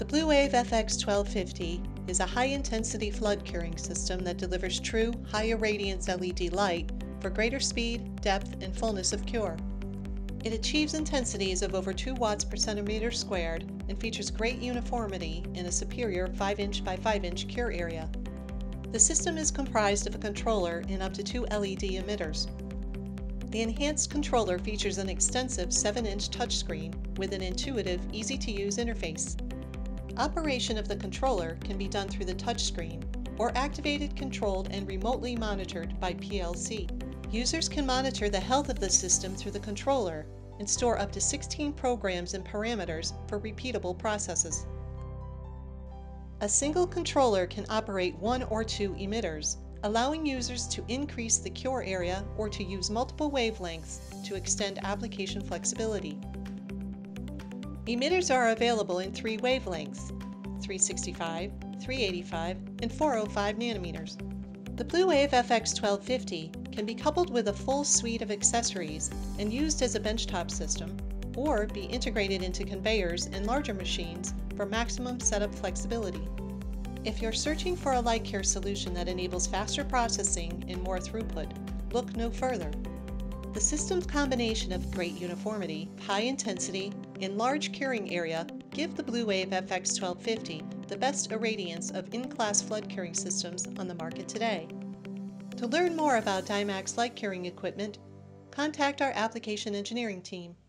The BlueWave FX-1250 is a high-intensity flood curing system that delivers true, higher radiance LED light for greater speed, depth, and fullness of cure. It achieves intensities of over 2 watts per centimeter squared and features great uniformity in a superior 5-inch by 5-inch cure area. The system is comprised of a controller and up to 2 LED emitters. The enhanced controller features an extensive 7-inch touchscreen with an intuitive, easy-to-use interface. Operation of the controller can be done through the touchscreen or activated, controlled, and remotely monitored by PLC. Users can monitor the health of the system through the controller and store up to 16 programs and parameters for repeatable processes. A single controller can operate 1 or 2 emitters, allowing users to increase the cure area or to use multiple wavelengths to extend application flexibility. Emitters are available in 3 wavelengths: 365, 385, and 405 nanometers. The BlueWave FX-1250 can be coupled with a full suite of accessories and used as a benchtop system, or be integrated into conveyors and larger machines for maximum setup flexibility. If you're searching for a light cure solution that enables faster processing and more throughput, look no further. The system's combination of great uniformity, high intensity, and large curing area give the BlueWave FX-1250 the best irradiance of in-class flood curing systems on the market today. To learn more about Dymax light curing equipment, contact our application engineering team.